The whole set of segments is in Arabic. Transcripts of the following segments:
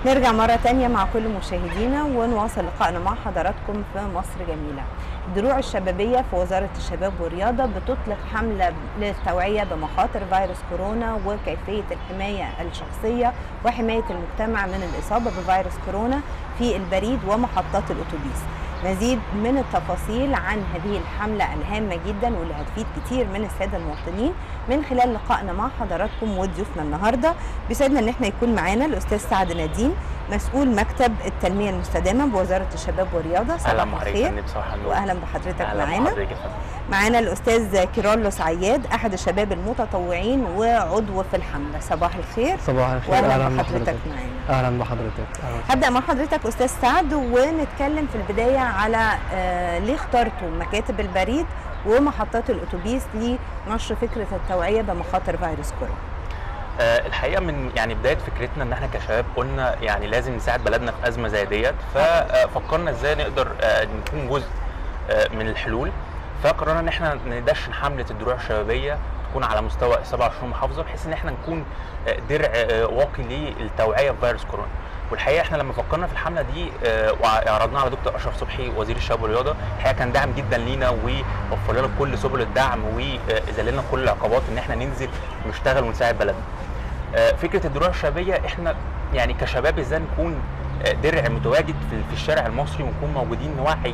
نرجع مرة تانية مع كل مشاهدينا ونواصل لقائنا مع حضراتكم في مصر جميلة. الدروع الشبابية في وزارة الشباب والرياضة بتطلق حملة للتوعية بمخاطر فيروس كورونا وكيفية الحماية الشخصية وحماية المجتمع من الإصابة بفيروس كورونا في البريد ومحطات الأتوبيس. مزيد من التفاصيل عن هذه الحملة الهامة جدا واللي هتفيد كتير من السادة المواطنين من خلال لقائنا مع حضراتكم وضيوفنا النهارده. بيسعدنا ان احنا يكون معانا الاستاذ سعد نديم مسؤول مكتب التنمية المستدامة بوزارة الشباب والرياضة. صباح الخير واهلا بحضرتك معانا. معانا الاستاذ كيرلس عياد احد الشباب المتطوعين وعضو في الحملة. صباح الخير. صباح الخير. واهلا بحضرتك معانا. اهلا بحضرتك. هبدأ مع حضرتك استاذ سعد ونتكلم في البداية على ليه اخترتوا مكاتب البريد ومحطات الاتوبيس لنشر فكرة التوعية بمخاطر فيروس كورونا. الحقيقه من بدايه فكرتنا ان احنا كشباب قلنا لازم نساعد بلدنا في ازمه زي ديت، ففكرنا ازاي نقدر نكون جزء من الحلول. فقررنا ان احنا ندشن حمله الدروع الشبابيه تكون على مستوى 27 محافظه بحيث ان احنا نكون درع واقي للتوعيه بفيروس كورونا. والحقيقه احنا لما فكرنا في الحمله دي وعرضناها على دكتور اشرف صبحي وزير الشباب والرياضه، الحقيقه كان داعم جدا لينا ووفر لنا كل سبل الدعم وازال لنا كل العقبات ان احنا ننزل ونشتغل ونساعد بلدنا. فكره الدروع الشبابيه احنا كشباب ازاي نكون درع متواجد في الشارع المصري ونكون موجودين نوعي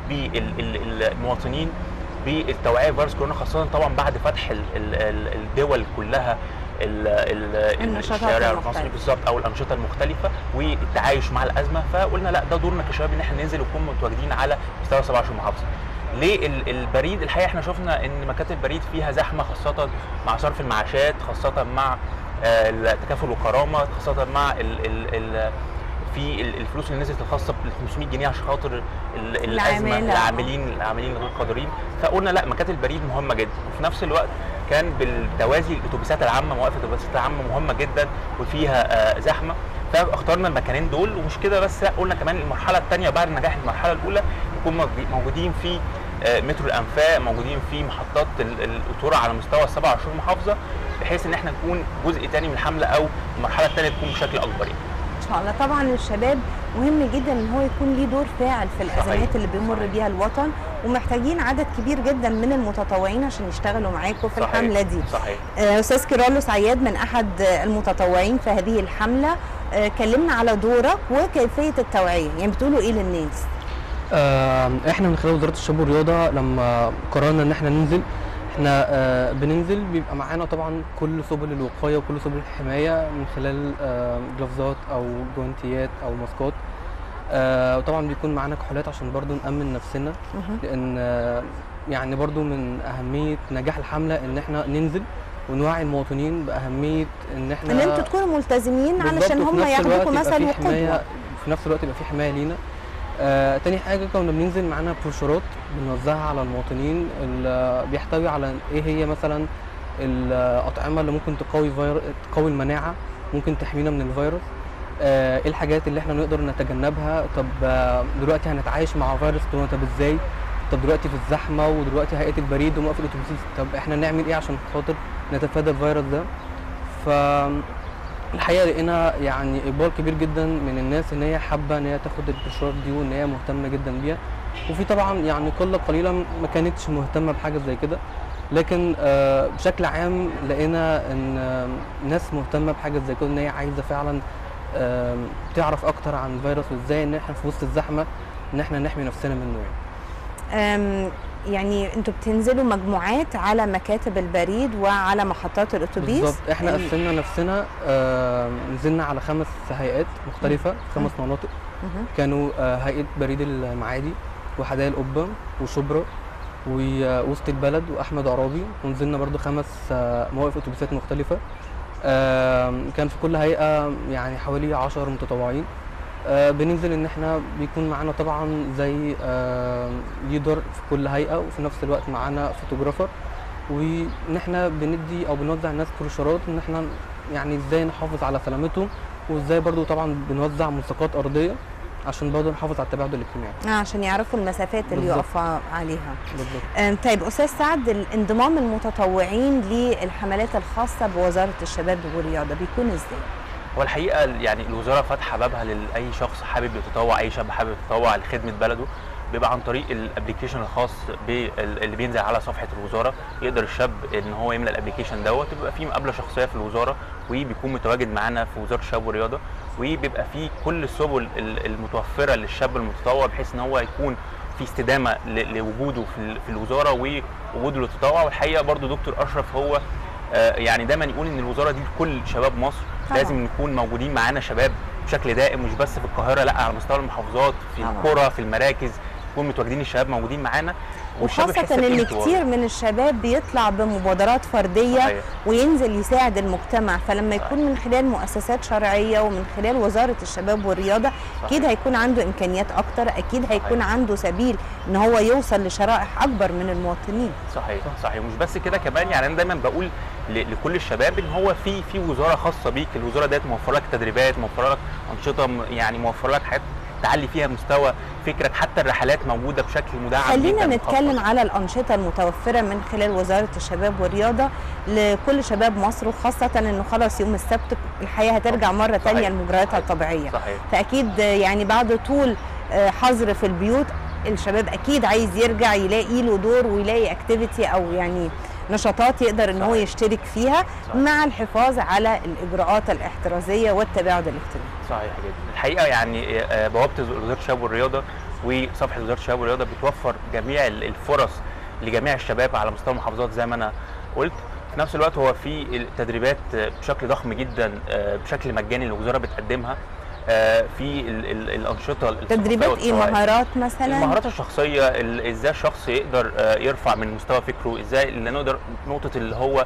بالمواطنين بالتوعيه بفيروس كورونا، خاصه طبعا بعد فتح الدول كلها الشارع المصري بالظبط او الانشطه المختلفه والتعايش مع الازمه. فقلنا لا، ده دورنا كشباب ان احنا ننزل ونكون متواجدين على مستوى 27 محافظه. ليه البريد؟ الحقيقه احنا شفنا ان مكاتب البريد فيها زحمه، خاصه مع صرف المعاشات، خاصه مع التكافل والكرامه، خاصه مع في الفلوس اللي نزلت الخاصه بال 500 جنيه عشان خاطر الازمه العاملين غير قادرين. فقلنا لا، مكاتب البريد مهمه جدا، وفي نفس الوقت كان بالتوازي الاتوبيسات العامه، مواقف الاتوبيسات العامه مهمه جدا وفيها زحمه. فاخترنا المكانين دول، ومش كده بس، لا قلنا كمان المرحله الثانيه بعد نجاح المرحله الاولى نكون موجودين في مترو الانفاق، موجودين في محطات القطوره على مستوى 27 محافظه، بحيث ان احنا نكون جزء ثاني من الحمله او المرحله الثانيه تكون بشكل اكبر. ان شاء الله. طبعا الشباب مهم جدا ان هو يكون ليه دور فاعل في الازمات اللي بيمر بيها الوطن، ومحتاجين عدد كبير جدا من المتطوعين عشان يشتغلوا معاكم في الحمله دي. صحيح. استاذ كيرلس عياد من احد المتطوعين في هذه الحمله، كلمنا على دورك وكيفيه التوعيه، بتقولوا ايه للناس؟ احنا من خلال وزاره الشباب والرياضه لما قررنا ان احنا ننزل، احنا بننزل بيبقى معانا طبعا كل سبل الوقايه وكل سبل الحمايه من خلال جلافزات او جوانتيات او ماسكات. وطبعا بيكون معانا كحولات عشان برضو نامن نفسنا، لان برضو من اهميه نجاح الحمله ان احنا ننزل ونوعي المواطنين باهميه ان احنا انتوا تكونوا ملتزمين علشان هم ياخدوكم مثل وقدوه. في نفس الوقت يبقى في حمايه لينا. تاني حاجه كنا بننزل معانا بروشورات بنوزعها على المواطنين اللي بيحتوي على ايه هي مثلا الاطعمه اللي ممكن تقوي المناعه، ممكن تحمينا من الفيروس، ايه الحاجات اللي احنا نقدر نتجنبها. طب دلوقتي هنتعايش مع فيروس كورونا، طب ازاي؟ طب دلوقتي في الزحمه ودلوقتي هيئه البريد وموقف الاتوبيس، طب احنا نعمل ايه عشان خاطر نتفادى الفيروس ده؟ الحقيقه لقينا اقبال كبير جدا من الناس ان هي حابه ان هي تاخد البروشورات دي وان هي مهتمه جدا بيها، وفي طبعا قله قليله ما كانتش مهتمه بحاجه زي كده، لكن بشكل عام لقينا ان ناس مهتمه بحاجه زي كده، ان هي عايزه فعلا تعرف اكتر عن الفيروس وازاي ان احنا في وسط الزحمه ان احنا نحمي نفسنا منه. انتوا بتنزلوا مجموعات على مكاتب البريد وعلى محطات الاتوبيس؟ بالظبط. احنا قسمنا نفسنا، نزلنا على 5 هيئات مختلفه، 5 مناطق. كانوا هيئه بريد المعادي وحدائق القبه وشبرا ووسط البلد واحمد عرابي، ونزلنا برضو 5 مواقف اتوبيسات مختلفه. كان في كل هيئه حوالي 10 متطوعين. بننزل ان احنا بيكون معانا طبعا زي ليدر في كل هيئه، وفي نفس الوقت معانا فوتوغرافر، وان احنا بندي او بنوزع الناس بروشورات ان احنا ازاي نحافظ على سلامتهم، وازاي برضو طبعا بنوزع ملصقات ارضيه عشان برضو نحافظ على التباعد الاجتماعي. عشان يعرفوا المسافات اللي يقفوا عليها. بالظبط. طيب استاذ سعد، انضمام المتطوعين للحملات الخاصه بوزاره الشباب والرياضه بيكون ازاي؟ هو الحقيقه يعني الوزاره فاتحه بابها لاي شخص حابب يتطوع، اي شاب حابب يتطوع لخدمه بلده، بيبقى عن طريق الابلكيشن الخاص اللي بينزل على صفحه الوزاره. يقدر الشاب ان هو يملى الابلكيشن دوت، بيبقى فيه مقابله شخصيه في الوزاره، وبيكون متواجد معانا في وزاره الشباب والرياضه، وبيبقى فيه كل السبل المتوفره للشاب المتطوع، بحيث ان هو يكون في استدامه لوجوده في الوزاره ووجوده للتطوع. والحقيقه برضو دكتور اشرف هو يعني دايما يقول ان الوزاره دي لكل شباب مصر، لازم نكون موجودين معانا شباب بشكل دائم، مش بس في القاهره، لا على مستوى المحافظات، في القرى، في المراكز، يكون متواجدين الشباب موجودين معانا. وخاصة ان كتير من الشباب بيطلع بمبادرات فردية صحيح. وينزل يساعد المجتمع، فلما يكون من خلال مؤسسات شرعية ومن خلال وزارة الشباب والرياضة اكيد هيكون عنده امكانيات اكتر، اكيد هيكون عنده سبيل ان هو يوصل لشرائح اكبر من المواطنين. صحيح. ومش بس كده كمان، يعني انا دايما بقول لكل الشباب ان هو في وزارة خاصة بيك، الوزارة ديت موفره لك تدريبات، موفره لك انشطة، يعني موفره لك حاجات تعلي فيها مستوى فكرك، حتى الرحلات موجوده بشكل مدعم. خلينا نتكلم على الانشطه المتوفره من خلال وزاره الشباب والرياضه لكل شباب مصر، وخاصه انه خلاص يوم السبت الحياه هترجع مره ثانيه لمجرياتها الطبيعيه. فاكيد يعني بعد طول حظر في البيوت الشباب اكيد عايز يرجع يلاقي له دور ويلاقي اكتيفيتي او يعني نشاطات يقدر ان هو يشترك فيها مع الحفاظ على الاجراءات الاحترازيه والتباعد الاجتماعي. صحيح جدا. الحقيقه يعني بوابه وزاره الشباب والرياضه وصفحه وزاره الشباب والرياضه بتوفر جميع الفرص لجميع الشباب على مستوى المحافظات زي ما انا قلت. في نفس الوقت هو في التدريبات بشكل ضخم جدا بشكل مجاني الوزاره بتقدمها في الانشطه. تدريبات ايه؟ مهارات مثلا؟ المهارات الشخصيه، ازاي الشخص يقدر يرفع من مستوى فكره، ازاي اللي نقدر نقطه اللي هو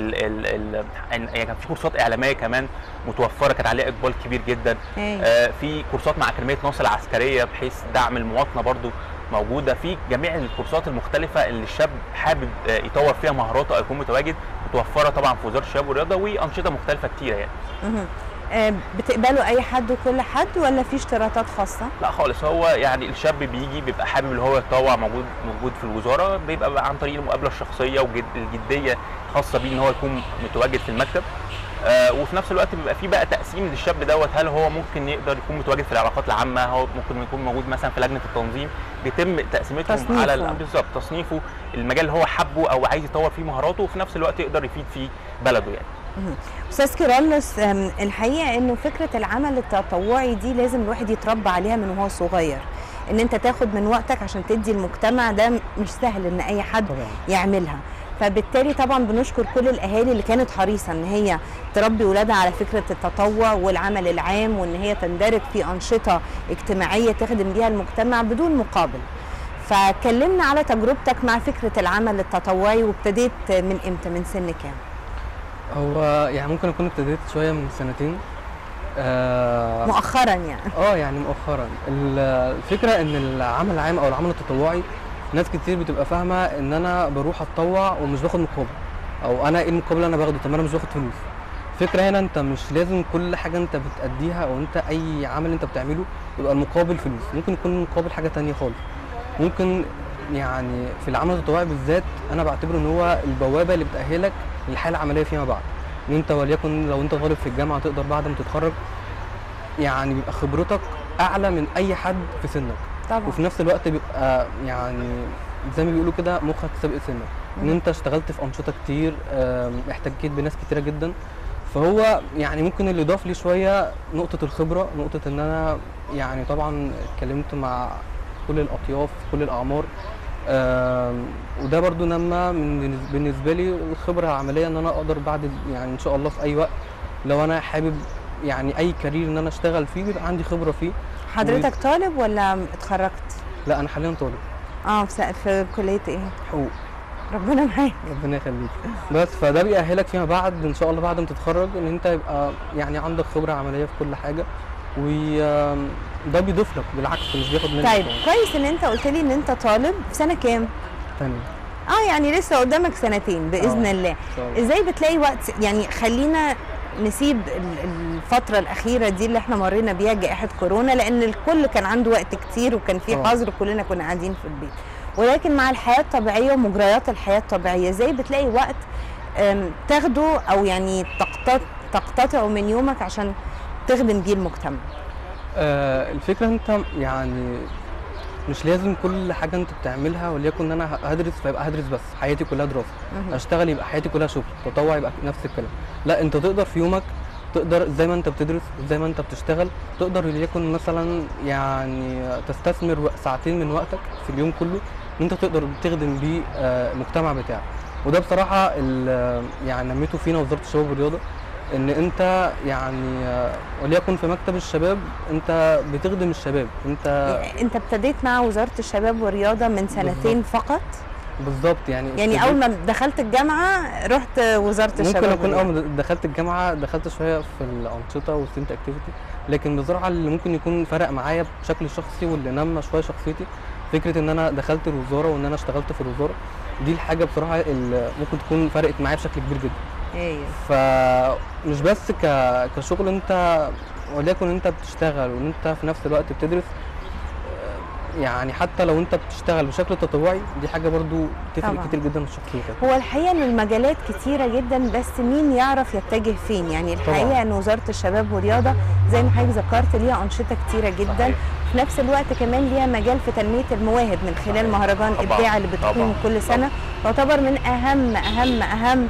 يعني كان في كورسات اعلاميه كمان متوفره كانت عليها اقبال كبير جدا. في كورسات مع اكاديميه ناصر العسكريه بحيث دعم المواطنه برضو موجوده. في جميع الكورسات المختلفه اللي الشاب حابب يطور فيها مهاراته او يكون متواجد متوفره طبعا في وزاره الشباب والرياضه، وانشطه مختلفه كتيره يعني. بتقبلوا اي حد وكل حد ولا في اشتراطات خاصه؟ لا خالص، هو يعني الشاب بيجي بيبقى حابب اللي هو يتطوع موجود في الوزاره، بيبقى عن طريق المقابله الشخصيه والجديه خاصه بيه ان هو يكون متواجد في المكتب. وفي نفس الوقت بيبقى في بقى تقسيم للشاب دوت، هل هو ممكن يقدر يكون متواجد في العلاقات العامه، هو ممكن يكون موجود مثلا في لجنه التنظيم، بيتم تقسيمتهم على بالظبط تصنيفه المجال اللي هو حبه او عايز يطور فيه مهاراته، وفي نفس الوقت يقدر يفيد فيه بلده يعني. استاذ كيرلس، الحقيقه انه فكره العمل التطوعي دي لازم الواحد يتربى عليها من وهو صغير، ان انت تاخد من وقتك عشان تدي المجتمع، ده مش سهل ان اي حد يعملها. فبالتالي طبعا بنشكر كل الاهالي اللي كانت حريصه ان هي تربي ولادها على فكره التطوع والعمل العام، وان هي تندرج في انشطه اجتماعيه تخدم بيها المجتمع بدون مقابل. فكلمنا على تجربتك مع فكره العمل التطوعي، وابتديت من امتى؟ من سن كام؟ هو يعني ممكن اكون ابتديت شويه من سنتين مؤخرا يعني. يعني مؤخرا. الفكره ان العمل العام او العمل التطوعي ناس كتير بتبقى فاهمه ان انا بروح اتطوع ومش باخد مقابل، او انا ايه المقابل اللي انا باخده؟ طب انا مش باخد فلوس. الفكره هنا انت مش لازم كل حاجه انت بتأديها او انت اي عمل انت بتعمله يبقى المقابل فلوس، ممكن يكون المقابل حاجه تانية خالص. ممكن يعني في العمل التطوعي بالذات انا بعتبره ان هو البوابه اللي بتأهلك للحياه العمليه فيما بعد. ان انت وليكن لو انت طالب في الجامعه تقدر بعد ما تتخرج يعني بيبقى خبرتك اعلى من اي حد في سنك طبعا. وفي نفس الوقت بيبقى يعني زي ما بيقولوا كده مخك سابق سنك، ان انت اشتغلت في انشطه كتير، احتكيت بناس كتيره جدا. فهو يعني ممكن اللي ضاف لي شويه نقطه الخبره، نقطه ان انا يعني طبعا اتكلمت مع كل الاطياف كل الاعمار، وده برضو نما بالنسبه لي الخبره العمليه ان انا اقدر بعد يعني ان شاء الله في اي وقت لو انا حابب يعني اي كارير ان انا اشتغل فيه بيبقى عندي خبره فيه. حضرتك طالب ولا اتخرجت؟ لا انا حاليا طالب. في كليه ايه؟ حقوق. ربنا معاك. ربنا يخليك. بس فده بيأهلك فيما بعد ان شاء الله بعد ما تتخرج ان انت يبقى يعني عندك خبره عمليه في كل حاجه، وده بيضيف لك بالعكس مش بياخد منك. طيب كويس ان انت قلت لي ان انت طالب في سنه كام؟ تانية. يعني لسه قدامك سنتين باذن الله. ازاي بتلاقي وقت؟ يعني خلينا نسيب الفترة الأخيرة دي اللي احنا مرينا بيها جائحة كورونا، لأن الكل كان عنده وقت كتير وكان في حظر كلنا كنا قاعدين في البيت، ولكن مع الحياة الطبيعية ومجريات الحياة الطبيعية ازاي بتلاقي وقت تاخده أو يعني تقتطعه من يومك عشان تخدم بيه المجتمع؟ الفكره انت يعني مش لازم كل حاجه انت بتعملها، وليكن انا هدرس فيبقى هدرس بس حياتي كلها دراسه، اشتغل يبقى حياتي كلها شغل، تطوع يبقى نفس الكلام. لا، انت تقدر في يومك، تقدر زي ما انت بتدرس زي ما انت بتشتغل، تقدر وليكن مثلا يعني تستثمر ساعتين من وقتك في اليوم كله ان انت تقدر تخدم بيه المجتمع بتاعك. وده بصراحه يعني نميته فينا وزاره الشباب والرياضه، ان انت يعني وليكن في مكتب الشباب انت بتخدم الشباب. انت ابتديت مع وزاره الشباب والرياضه من سنتين فقط؟ بالظبط. يعني اول ما دخلت الجامعه رحت وزاره الشباب ممكن اكون اول ما دخلت الجامعه دخلت شويه في الانشطه والستودنت اكتيفيتي، لكن بصراحه اللي ممكن يكون فرق معايا بشكل شخصي واللي نمى شويه شخصيتي فكره ان انا دخلت الوزاره وان انا اشتغلت في الوزاره. دي الحاجه بصراحه اللي ممكن تكون فرقت معايا بشكل كبير جدا. ايوه. فمش بس كشغل انت وليكن انت بتشتغل وان انت في نفس الوقت بتدرس، يعني حتى لو انت بتشتغل بشكل تطوعي دي حاجه برضو تفرق كتير جدا في شخصيتك. هو الحقيقه ان المجالات كتيره جدا، بس مين يعرف يتجه فين؟ يعني الحقيقه ان وزاره الشباب والرياضه زي ما حضرتك ذكرت ليها انشطه كتيره جدا، في نفس الوقت كمان ليها مجال في تنميه المواهب من خلال مهرجان ابداع اللي بتقوم كل سنه، تعتبر من اهم اهم اهم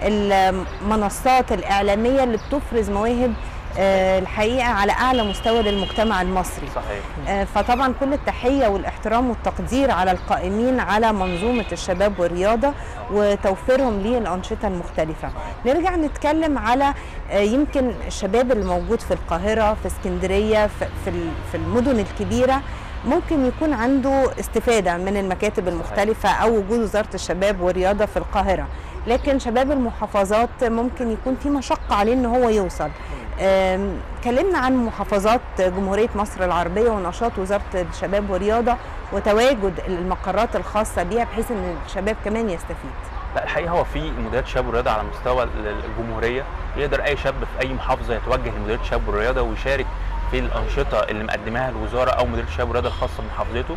المنصات الاعلاميه اللي بتفرز مواهب الحقيقه على اعلى مستوى للمجتمع المصري. صحيح. فطبعا كل التحيه والاحترام والتقدير على القائمين على منظومه الشباب والرياضه وتوفيرهم للانشطه المختلفه. نرجع نتكلم على يمكن الشباب اللي موجود في القاهره، في اسكندريه، في المدن الكبيره، ممكن يكون عنده استفاده من المكاتب المختلفه او وجود وزاره الشباب والرياضه في القاهره، لكن شباب المحافظات ممكن يكون في مشقه عليه ان هو يوصل. كلمنا عن محافظات جمهورية مصر العربية ونشاط وزارة الشباب والرياضة وتواجد المقرات الخاصة بيها بحيث ان الشباب كمان يستفيد. لا، الحقيقه هو في مديريات الشباب والرياضه على مستوى الجمهوريه، يقدر اي شاب في اي محافظه يتوجه لمديريه الشباب والرياضه ويشارك في الانشطه اللي مقدماها الوزاره او مديريه الشباب والرياضه الخاصه بمحافظته.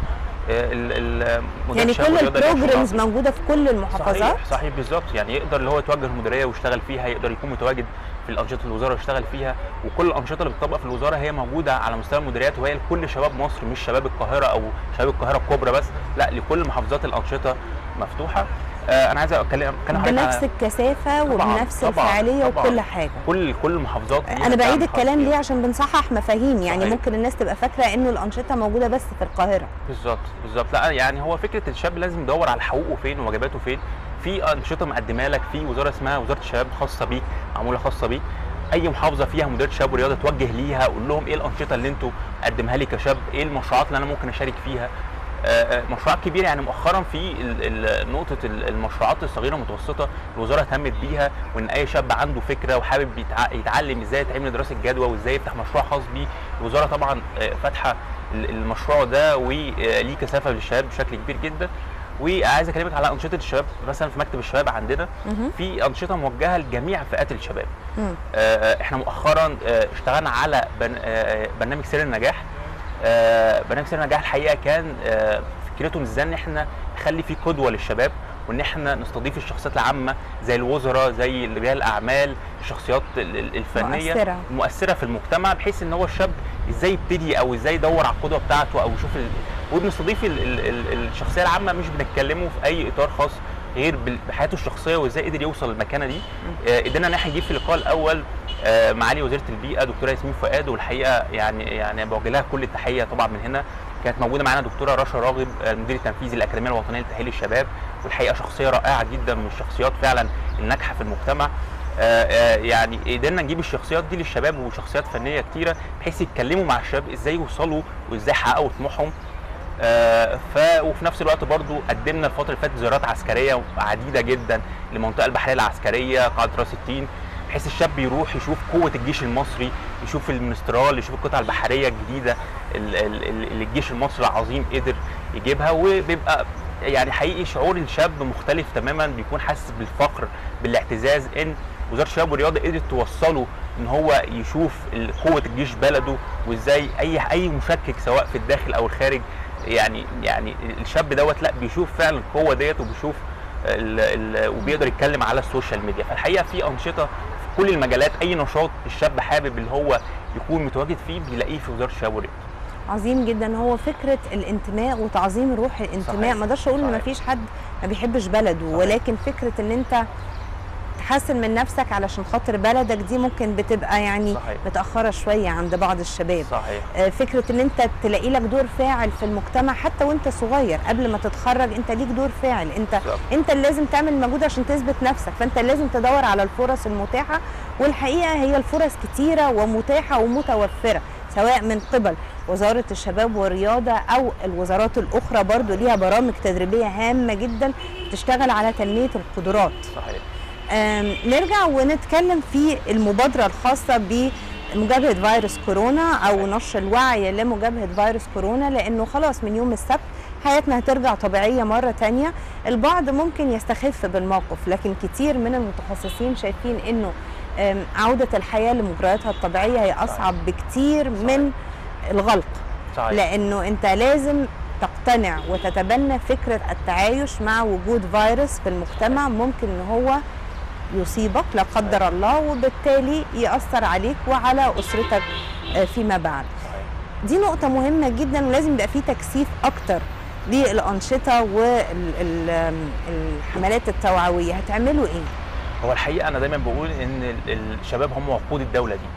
يعني كل البروجرامز موجوده في كل المحافظات. صحيح بالظبط. يعني يقدر اللي هو يتوجه المديريه ويشتغل فيها، يقدر يكون متواجد في الانشطه الوزاره ويشتغل فيها، وكل الانشطه اللي بتطبق في الوزاره هي موجوده على مستوى المديريات، وهي لكل شباب مصر، مش شباب القاهره او شباب القاهره الكبرى بس، لا، لكل محافظات الانشطه مفتوحه. انا عايز اتكلم بنفس الكثافه وبنفس الفعاليه وكل حاجه. كل المحافظات. انا بعيد الكلام ليه عشان بنصحح مفاهيم، يعني صحيح. ممكن الناس تبقى فاكره انه الانشطه موجوده بس في القاهره. بالظبط. لا، يعني هو فكره الشاب لازم يدور على حقوقه فين وواجباته فين. في انشطه مقدمه لك في وزاره اسمها وزاره الشباب خاصه بيك، معموله خاصه بيك. اي محافظه فيها مديريه شباب ورياضه توجه ليها، قول لهم ايه الانشطه اللي انتوا قدمها لي كشاب، ايه المشروعات اللي انا ممكن اشارك فيها. مشروعات كبيره. يعني مؤخرا في نقطه المشروعات الصغيره والمتوسطه الوزاره اهتمت بيها، وان اي شاب عنده فكره وحابب يتعلم ازاي يتعمل دراسه جدوى وازاي يفتح مشروع خاص بيه، الوزاره طبعا فاتحه المشروع ده وليه كثافه للشباب بشكل كبير جدا. وعايز اكلمك على انشطه الشباب. مثلا في مكتب الشباب عندنا في انشطه موجهه لجميع فئات الشباب. احنا مؤخرا اشتغلنا على برنامج سر النجاح. برنامج سر النجاح الحقيقه كان فكرته ازاي ان احنا نخلي فيه قدوه للشباب، وان احنا نستضيف الشخصيات العامه زي الوزراء، زي رجال الاعمال، الشخصيات الفنيه المؤثره في المجتمع، بحيث ان هو الشاب ازاي يبتدي او ازاي يدور على القدوه بتاعته او يشوف وبنستضيف الشخصيه العامه، مش بنتكلمه في اي اطار خاص غير بحياته الشخصيه وازاي قدر يوصل للمكانه دي. قدرنا ان احنا نجيب في اللقاء الاول معالي وزيره البيئه دكتوره ياسمين فؤاد، والحقيقه يعني بوجه لها كل التحيه طبعا من هنا. كانت موجوده معانا دكتوره رشا راغب المدير التنفيذي للاكاديميه الوطنيه لتاهيل الشباب، والحقيقه شخصيه رائعه جدا من الشخصيات فعلا الناجحه في المجتمع. يعني قدرنا نجيب الشخصيات دي للشباب وشخصيات فنيه كتيره بحيث يتكلموا مع الشباب ازاي يوصلوا وازاي يحققوا طموحهم. وفي نفس الوقت برضو قدمنا الفتره اللي فاتت زيارات عسكريه عديده جدا للمنطقه البحريه العسكريه، قاعده راس التين، بحيث الشاب يروح يشوف قوه الجيش المصري، يشوف المنسترال، يشوف القطع البحريه الجديده اللي الجيش المصري العظيم قدر يجيبها. وبيبقى يعني حقيقي شعور الشاب مختلف تماما، بيكون حاسس بالفخر بالاعتزاز ان وزاره الشباب والرياضه قدرت توصله ان هو يشوف قوه الجيش بلده، وازاي اي مشكك سواء في الداخل او الخارج يعني الشاب دوت لا بيشوف فعلا القوه ديت، وبيشوف وبيقدر يتكلم على السوشيال ميديا. فالحقيقه في انشطه في كل المجالات، اي نشاط الشاب حابب اللي هو يكون متواجد فيه بيلاقيه في وزاره الشباب والرياضه. عظيم جدا. هو فكره الانتماء وتعظيم روح الانتماء، ما اقدرش اقول ان ما فيش حد ما بيحبش بلده، ولكن فكره ان انت تحسن من نفسك علشان خاطر بلدك دي ممكن بتبقى يعني متاخره شويه عند بعض الشباب. صحيح. فكره ان انت تلاقي لك دور فاعل في المجتمع حتى وانت صغير، قبل ما تتخرج انت ليك دور فاعل، انت اللي لازم تعمل مجهود عشان تثبت نفسك، فانت لازم تدور على الفرص المتاحه، والحقيقه هي الفرص كتيره ومتاحه ومتوفره، سواء من قبل وزاره الشباب والرياضه او الوزارات الاخرى برضو ليها برامج تدريبيه هامه جدا تشتغل على تنميه القدرات. صحيح. نرجع ونتكلم في المبادرة الخاصة بمجابهة فيروس كورونا أو نشر الوعي لمجابهة فيروس كورونا، لأنه خلاص من يوم السبت حياتنا هترجع طبيعية مرة تانية. البعض ممكن يستخف بالموقف، لكن كتير من المتخصصين شايفين أنه عودة الحياة لمجرياتها الطبيعية هي أصعب بكتير من الغلق. صحيح. لأنه أنت لازم تقتنع وتتبنى فكرة التعايش مع وجود فيروس في المجتمع ممكن أن هو يصيبك لا قدر الله، وبالتالي يأثر عليك وعلى أسرتك فيما بعد. دي نقطة مهمة جدا، ولازم يبقى في تكثيف أكتر للأنشطة والحملات التوعوية. هتعملوا إيه؟ هو الحقيقة أنا دايما بقول إن الشباب هم وقود الدولة دي،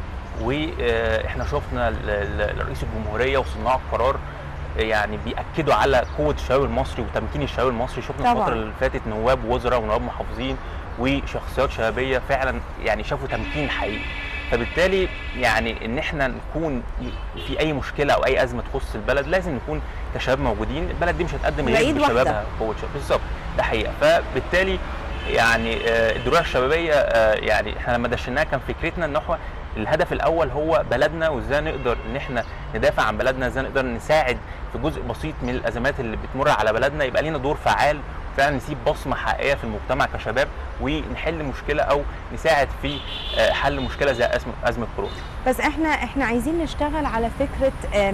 وإحنا شفنا رئيس الجمهورية وصناع القرار يعني بيأكدوا على قوة الشباب المصري وتمكين الشباب المصري. شفنا الفترة اللي فاتت نواب وزراء ونواب محافظين وشخصيات شبابيه فعلا يعني شافوا تمكين حقيقي. فبالتالي يعني ان احنا نكون في اي مشكله او اي ازمه تخص البلد لازم نكون كشباب موجودين. البلد دي مش هتقدم غير بشبابها قوه شباب. بالظبط، ده حقيقه. فبالتالي يعني الدروع الشبابيه يعني احنا لما دشناها كان فكرتنا ان هو الهدف الاول هو بلدنا، وازاي نقدر ان احنا ندافع عن بلدنا، ازاي نقدر نساعد في جزء بسيط من الازمات اللي بتمر على بلدنا، يبقى لينا دور فعال فعلا نسيب بصمه حقيقيه في المجتمع كشباب، ونحل مشكله او نساعد في حل مشكله زي ازمه كورونا. بس احنا عايزين نشتغل على فكره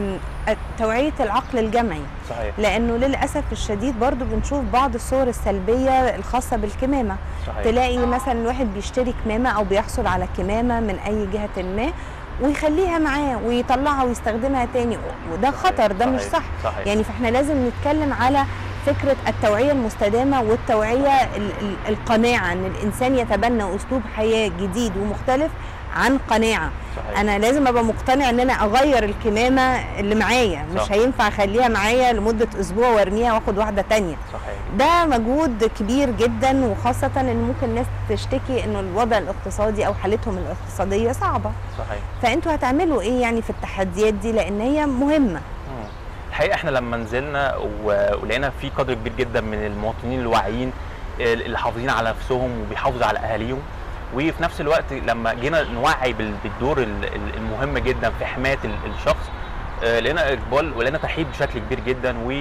توعيه العقل الجمعي. صحيح. لانه للاسف الشديد برضو بنشوف بعض الصور السلبيه الخاصه بالكمامه. صحيح. تلاقي مثلا الواحد بيشتري كمامه او بيحصل على كمامه من اي جهه ما ويخليها معاه ويطلعها ويستخدمها تاني، وده خطر، ده مش صح. صحيح. يعني فاحنا لازم نتكلم على فكرة التوعية المستدامة والتوعية القناعة، ان الانسان يتبنى اسلوب حياة جديد ومختلف عن قناعة. صحيح. انا لازم ابقى مقتنع ان انا اغير الكمامة اللي معايا، مش هينفع اخليها معايا لمدة اسبوع وارميها واخد واحدة تانية. صحيح. ده مجهود كبير جدا، وخاصة ان ممكن ناس تشتكي انه الوضع الاقتصادي او حالتهم الاقتصادية صعبة. صحيح. فانتوا هتعملوا ايه يعني في التحديات دي، لان هي مهمة؟ الحقيقه احنا لما نزلنا ولقينا في قدر كبير جدا من المواطنين الواعيين اللي حافظين على نفسهم وبيحافظوا على اهاليهم، وفي نفس الوقت لما جينا نوعي بالدور المهم جدا في حمايه الشخص، لقينا اقبال ولقينا ترحيب بشكل كبير جدا. و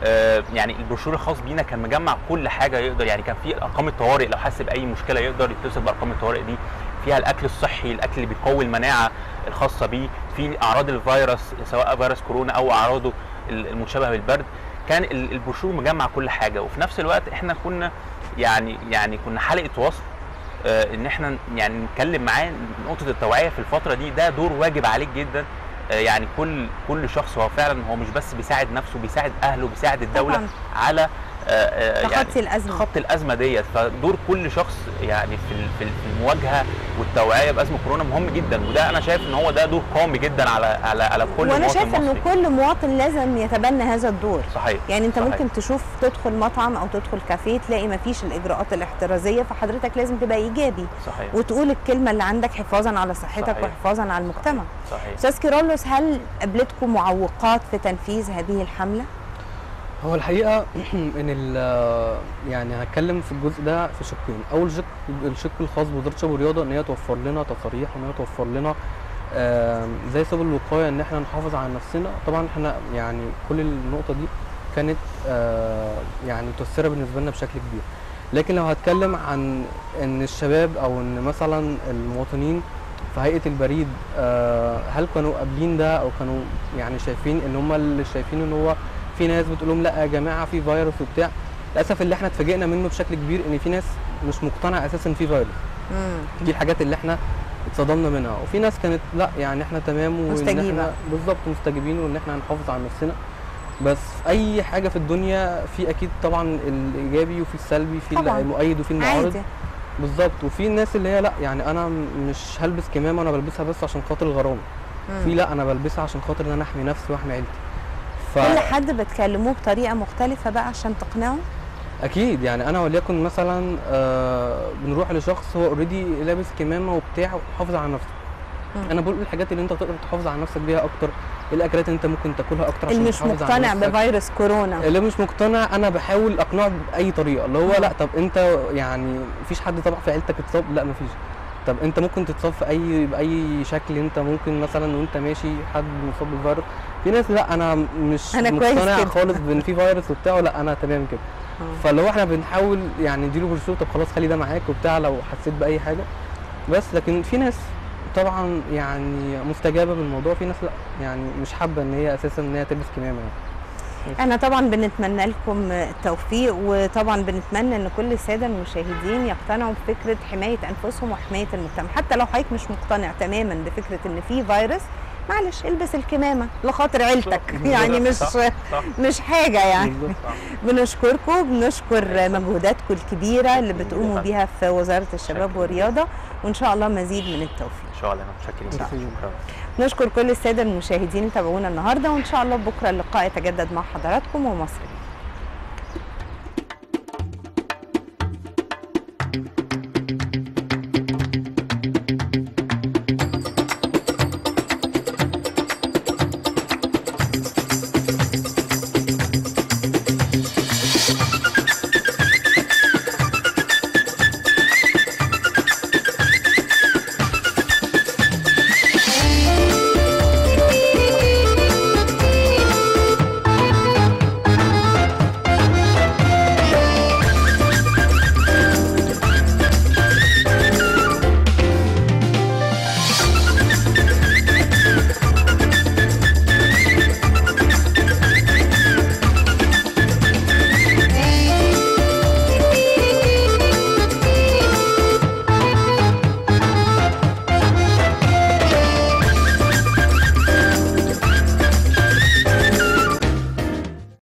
يعني البروشور الخاص بينا كان مجمع كل حاجه يقدر، يعني كان في ارقام الطوارئ لو حس باي مشكله يقدر يتصل بارقام الطوارئ دي، فيها الاكل الصحي، الاكل اللي بيقوي المناعه الخاصه بيه، في اعراض الفيروس سواء فيروس كورونا او اعراضه المشابهه بالبرد. كان البروشور مجمع كل حاجه، وفي نفس الوقت احنا كنا يعني كنا حلقه وصل ان احنا يعني نتكلم معاه. نقطه التوعيه في الفتره دي ده دور واجب عليك جدا. يعني كل شخص هو فعلا هو مش بس بيساعد نفسه، بيساعد اهله، بيساعد الدوله طبعا على تخطي الازمه، خط الازمه ديت. فدور كل شخص يعني في المواجهه والتوعيه بازمه كورونا مهم جدا، وده انا شايف ان هو ده دور قومي جدا على كل مواطن. وانا شايف انه كل مواطن لازم يتبنى هذا الدور. صحيح. يعني انت صحيح. ممكن تشوف تدخل مطعم او تدخل كافيه تلاقي ما فيش الاجراءات الاحترازيه، فحضرتك لازم تبقى ايجابي. صحيح. وتقول الكلمه اللي عندك حفاظا على صحتك. صحيح. وحفاظا على المجتمع. صحيح. استاذ كيرلس، هل قابلتكم معوقات في تنفيذ هذه الحمله؟ هو الحقيقه ان يعني هتكلم في الجزء ده في شقين. اول شق الشق الخاص بوزاره الشباب والرياضه، ان هي توفر لنا تصاريح وان هي توفر لنا زي سبل الوقايه ان احنا نحافظ على نفسنا. طبعا احنا يعني كل النقطه دي كانت يعني متاثره بالنسبه لنا بشكل كبير. لكن لو هتكلم عن ان الشباب او ان مثلا المواطنين في هيئه البريد، هل كانوا قابلين ده او كانوا يعني شايفين ان هم اللي شايفين ان هو في ناس بتقول لهم لا يا جماعه في فيروس وبتاع؟ للاسف اللي احنا اتفاجئنا منه بشكل كبير ان في ناس مش مقتنع اساسا ان في فيروس. دي الحاجات اللي احنا اتصدمنا منها. وفي ناس كانت لا يعني احنا تمام وان مستجيبة. احنا بالظبط مستجيبين وان احنا هنحافظ على نفسنا. بس في اي حاجه في الدنيا في اكيد طبعا الايجابي وفي السلبي، في طبعاً. المؤيد وفي المعارض. عادي. بالظبط. وفي الناس اللي هي لا يعني انا مش هلبس كمامه، انا بلبسها بس عشان خاطر الغرامه. في لا انا بلبسها عشان خاطر ان انا احمي نفسي واحمي عيلتي. كل حد بتكلموه بطريقه مختلفه بقى عشان تقنعه؟ اكيد. يعني انا وليكن مثلا بنروح لشخص هو اوريدي لابس كمامه وبتاع وحافظ على نفسه. انا بقول الحاجات اللي انت تقدر تحافظ على نفسك بيها اكتر، الاكلات اللي انت ممكن تاكلها اكتر عشان اللي تحافظ مش على مقتنع نفسك. بفيروس كورونا، اللي مش مقتنع انا بحاول اقنعه باي طريقه، اللي هو لا طب انت يعني مفيش حد طبعا في عيلتك اتصاب؟ لا مفيش. طب انت ممكن تتصاب في باي شكل، انت ممكن مثلا وانت ماشي حد مصاب بالفيروس. في ناس لا انا مش مقتنع خالص بان في فيروس وبتاع، لا انا تمام كده. فاللي هو احنا بنحاول يعني نديله برشوت، طب خلاص خلي ده معاك وبتاع لو حسيت باي حاجه. بس لكن في ناس طبعا يعني مستجابه بالموضوع، في ناس لا يعني مش حابه ان هي اساسا ان هي تلبس كمامه يعني. احنا طبعا بنتمنى لكم التوفيق، وطبعا بنتمنى ان كل الساده المشاهدين يقتنعوا بفكره حمايه انفسهم وحمايه المجتمع. حتى لو حضرتك مش مقتنع تماما بفكره ان في فيروس، معلش البس الكمامه لخاطر عيلتك. يعني مش حاجه يعني. بنشكركم، بنشكر مجهوداتكم الكبيره اللي بتقوموا بيها في وزاره الشباب والرياضه، وان شاء الله مزيد من التوفيق. ان شاء الله. انا متشكر. شكرا. نشكر كل الساده المشاهدين اللي تابعونا النهارده، وان شاء الله بكره اللقاء يتجدد مع حضراتكم ومصر.